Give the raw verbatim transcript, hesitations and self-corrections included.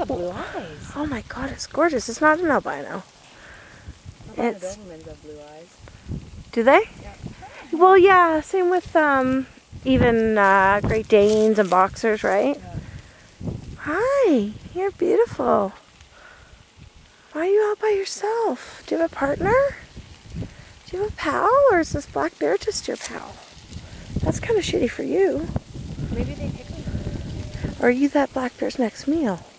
got blue eyes. Oh my God, it's gorgeous. It's not an albino. Albino Dobermans have blue eyes. Do they? Yeah. Well, yeah, same with um, even uh, Great Danes and Boxers, right? Yeah. Hi, you're beautiful. Why are you all by yourself? Do you have a partner? Do you have a pal, or is this black bear just your pal? That's kind of shitty for you. Maybe they pick me. Or are you that black bear's next meal?